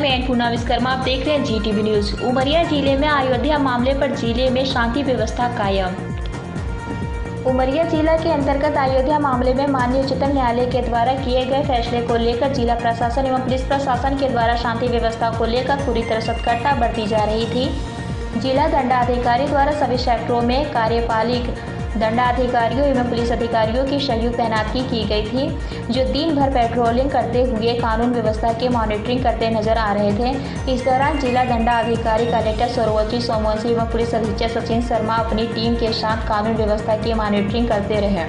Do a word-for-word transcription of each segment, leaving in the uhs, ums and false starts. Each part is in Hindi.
मैं अन्नपूर्णा विश्वकर्मा, आप देख रहे हैं जीटीवी न्यूज। उमरिया जिले में अयोध्या मामले पर जिले में शांति व्यवस्था कायम। उमरिया जिला के अंतर्गत अयोध्या मामले में माननीय उच्चतम न्यायालय के द्वारा किए गए फैसले को लेकर जिला प्रशासन एवं पुलिस प्रशासन के द्वारा शांति व्यवस्था को लेकर पूरी तरह सतर्कता बरती जा रही थी। जिला दंडाधिकारी द्वारा सभी सेक्टरों में कार्यपालिक दंडाधिकारियों एवं पुलिस अधिकारियों की संयुक्त तैनाती की गई थी, जो दिन भर पेट्रोलिंग करते हुए कानून व्यवस्था की मॉनिटरिंग करते नजर आ रहे थे। इस दौरान जिला दंडाधिकारी कलेक्टर सौरवची सोमवंशी एवं पुलिस अधीक्षक सचिन शर्मा अपनी टीम के साथ कानून व्यवस्था की मॉनिटरिंग करते रहे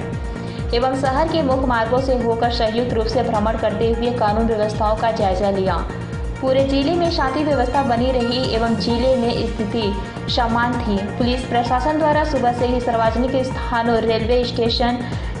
एवं शहर के मुख्य मार्गों से होकर संयुक्त रूप से भ्रमण करते हुए कानून व्यवस्थाओं का जायजा लिया। पूरे जिले में शांति व्यवस्था बनी रही एवं जिले में स्थिति समान थी। पुलिस प्रशासन द्वारा सुबह से ही सार्वजनिक स्थानों, रेलवे स्टेशन,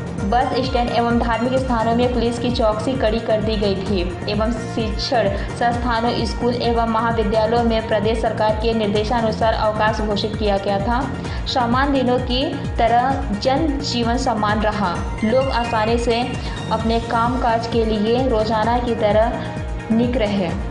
बस स्टैंड एवं धार्मिक स्थानों में पुलिस की चौकसी कड़ी कर दी गई थी एवं शिक्षण संस्थानों, स्कूल एवं महाविद्यालयों में प्रदेश सरकार के निर्देशानुसार अवकाश घोषित किया गया था। सामान्य दिनों की तरह जन जीवन समान रहा। लोग आसानी से अपने कामकाज के लिए रोजाना की तरह निकले रहे।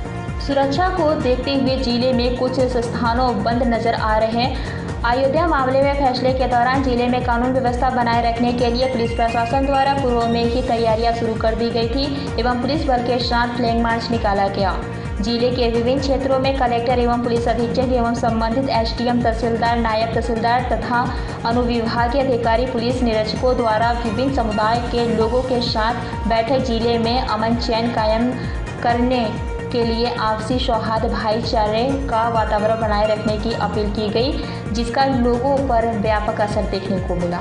सुरक्षा को देखते हुए जिले में कुछ स्थानों बंद नजर आ रहे हैं। अयोध्या मामले में फैसले के दौरान जिले में कानून व्यवस्था बनाए रखने के लिए पुलिस प्रशासन द्वारा पूर्व में ही तैयारियां शुरू कर दी गई थी एवं पुलिस बल के साथ फ्लैग मार्च निकाला गया। जिले के विभिन्न क्षेत्रों में कलेक्टर एवं पुलिस अधीक्षक एवं संबंधित एसडीएम, तहसीलदार, नायब तहसीलदार तथा अनुविभागीय अधिकारी, पुलिस निरीक्षकों द्वारा विभिन्न समुदाय के लोगों के साथ बैठक जिले में अमन चैन कायम करने के लिए आपसी सौहार्द, भाईचारे का वातावरण बनाए रखने की अपील की गई, जिसका लोगों पर व्यापक असर देखने को मिला।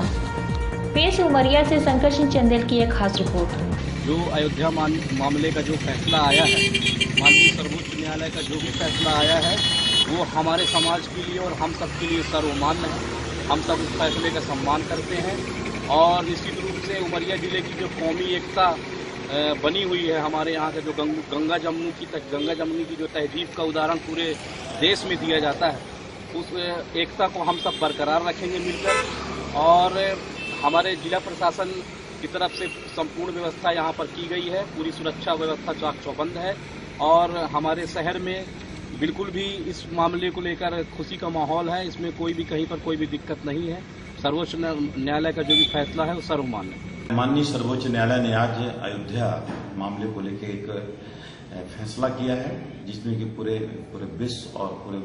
पेश उमरिया से शंकर सिंह चंदेल की एक खास रिपोर्ट। जो अयोध्या मामले का जो फैसला आया है, माननीय सर्वोच्च न्यायालय का जो भी फैसला आया है, वो हमारे समाज के लिए और हम सब के लिए सर्वमान्य है। हम सब उस फैसले का सम्मान करते हैं और निश्चित रूप से उमरिया जिले की जो कौमी एकता बनी हुई है, हमारे यहाँ का जो गंगा जमुनी की गंगा जमुनी की जो तहजीब का उदाहरण पूरे देश में दिया जाता है, उस एकता को हम सब बरकरार रखेंगे मिलकर। और हमारे जिला प्रशासन की तरफ से संपूर्ण व्यवस्था यहाँ पर की गई है। पूरी सुरक्षा व्यवस्था चाक चौबंद है और हमारे शहर में बिल्कुल भी इस मामले को लेकर खुशी का माहौल है। इसमें कोई भी कहीं पर कोई भी दिक्कत नहीं है। सर्वोच्च न्यायालय का जो भी फैसला है वो सर्वमान्य है। माननीय सर्वोच्च न्यायालय ने आज अयोध्या मामले को लेकर एक फैसला किया है, जिसमें कि पूरे पूरे विश्व और पूरे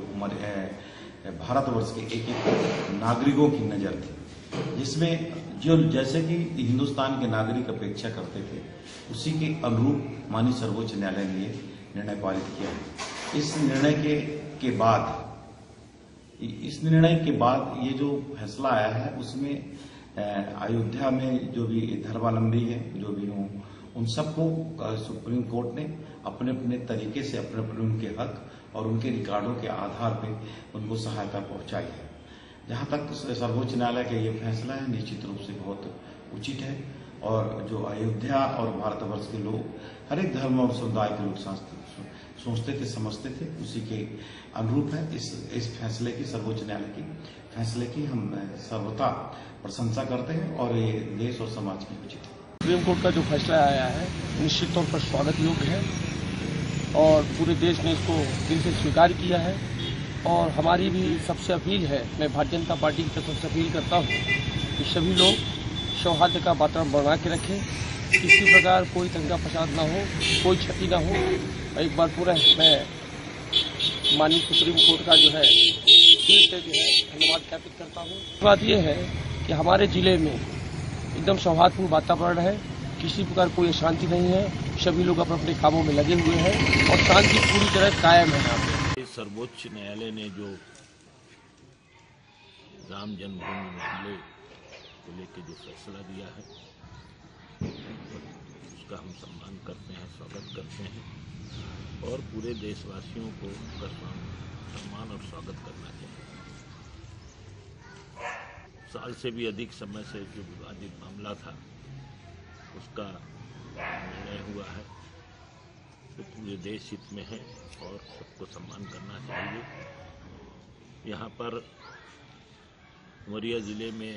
उम्र भारतवर्ष के एक एक नागरिकों की नजर थी, जिसमें जो जैसे कि हिंदुस्तान के नागरिक अपेक्षा करते थे, उसी के अनुरूप माननीय सर्वोच्च न्यायालय ने निर्णय पारित किया है। इस निर्णय के के बाद इस निर्णय के बाद ये जो फैसला आया है, उसमें अयोध्या में जो भी धर्मावलंबी है, जो भी हों, उन सबको सुप्रीम कोर्ट ने अपने अपने तरीके से अपने अपने उनके हक और उनके रिकॉर्डों के आधार पे उनको सहायता पहुंचाई है। जहां तक सर्वोच्च न्यायालय का ये फैसला है, निश्चित रूप से बहुत उचित है और जो अयोध्या और भारतवर्ष के लोग, हर एक धर्म और समुदाय के लोग सोचते थे, समझते थे, उसी के अनुरूप है। इस इस फैसले की, सर्वोच्च न्यायालय की फैसले की हम सर्वथा प्रशंसा करते हैं और ये देश और समाज की उचित है। सुप्रीम कोर्ट का जो फैसला आया है निश्चित तौर पर स्वागत योग्य है और पूरे देश ने इसको दिल से स्वीकार किया है। और हमारी भी सबसे अपील है, मैं भारतीय जनता पार्टी की तरफ से अपील करता हूँ कि सभी लोग सौहार्द का वातावरण बना के रखें, किसी प्रकार कोई दंगा फसाद ना हो, कोई क्षति ना हो। एक बार पूरा मैं माननीय सुप्रीम कोर्ट का जो है दिल से जो है धन्यवाद ज्ञापित करता हूँ। बात यह है कि हमारे जिले में एकदम सौहार्दपूर्ण वातावरण है, किसी प्रकार कोई अशांति नहीं है, सभी लोग अपने अपने कामों में लगे हुए हैं और शांति पूरी तरह कायम है यहाँ पे। सर्वोच्च न्यायालय ने जो राम जन्मभूमि मामले को लेकर जो फैसला दिया है, उसका हम सम्मान करते हैं, स्वागत करते हैं और पूरे देशवासियों को उसका सम्मान और स्वागत करना चाहिए। साल से भी अधिक समय से जो विवादित मामला था, उसका निर्णय हुआ है, तो पूरे देश हित में है और सबको सम्मान करना चाहिए। यहाँ पर उमरिया जिले में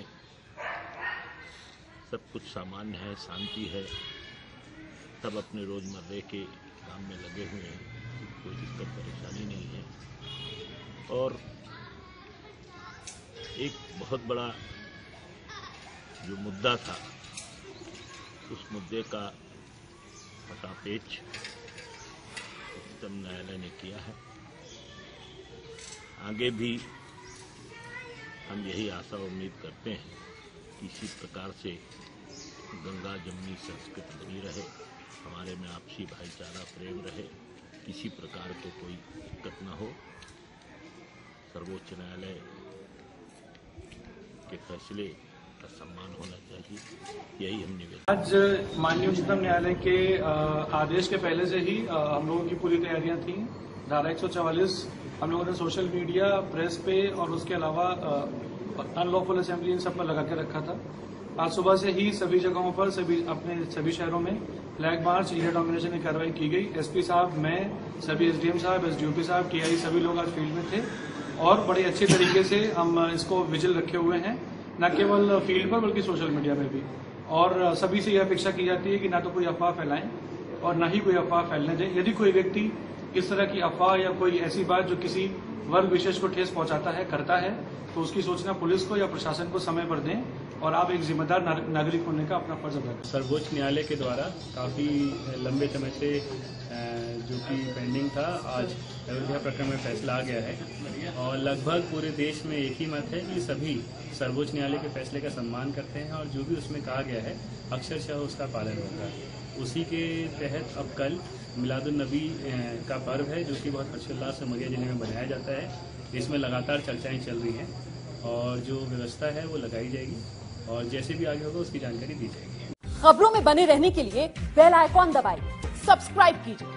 सब कुछ सामान्य है, शांति है, सब अपने रोजमर्रे के काम में लगे हुए हैं। कोई दिक्कत परेशानी नहीं है। और एक बहुत बड़ा जो मुद्दा था, उस मुद्दे का फटापेच उच्चतम न्यायालय ने किया है। आगे भी हम यही आशा उम्मीद करते हैं कि इसी प्रकार से गंगा जमुनी संस्कृति बनी रहे, हमारे में आपसी भाईचारा प्रेम रहे, किसी प्रकार को कोई दिक्कत न हो। सर्वोच्च न्यायालय के फैसले का सम्मान होना चाहिए, यही हम निवेदन। आज माननीय उच्चतम न्यायालय के आदेश के पहले से ही हम लोगों की पूरी तैयारियां थी। धारा एक सौ चवालीस हम लोगों ने सोशल मीडिया, प्रेस पे और उसके अलावा अनलॉफुल असेंबली इन सब पर लगा के रखा था। आज सुबह से ही सभी जगहों पर सभी अपने सभी शहरों में फ्लैग मार्च, एरिया डोमिनेशन की कार्रवाई की गई। एसपी साहब, मैं, सभी एसडीएम साहब, एसडीओपी साहब, टीआई सभी लोग आज फील्ड में थे और बड़े अच्छे तरीके से हम इसको विजिल रखे हुए हैं, न केवल फील्ड पर बल्कि सोशल मीडिया में भी। और सभी से यह अपेक्षा की जाती है कि ना तो कोई अफवाह फैलाएं और न ही कोई अफवाह फैलने दें। यदि कोई व्यक्ति इस तरह की अफवाह या कोई ऐसी बात जो किसी वर्ग विशेष को ठेस पहुंचाता है, करता है, तो उसकी सूचना पुलिस को या प्रशासन को समय पर दें और आप एक जिम्मेदार नागरिक होने का अपना फर्ज अदा करें। सर्वोच्च न्यायालय के द्वारा काफ़ी लंबे समय से जो कि पेंडिंग था, आज अयोध्या प्रकरण में फैसला आ गया है और लगभग पूरे देश में एक ही मत है कि सभी सर्वोच्च न्यायालय के फैसले का सम्मान करते हैं और जो भी उसमें कहा गया है अक्षरशः उसका पालन होगा। उसी के तहत अब कल मिलादुन्नबी का पर्व है, जो कि बहुत हर्षोल्लास से उमरिया जिले में मनाया जाता है। इसमें लगातार चर्चाएं चल रही हैं और जो व्यवस्था है वो लगाई जाएगी और जैसे भी आगे होगा उसकी जानकारी दी जाएगी। खबरों में बने रहने के लिए बेल आइकॉन दबाइए, सब्सक्राइब कीजिए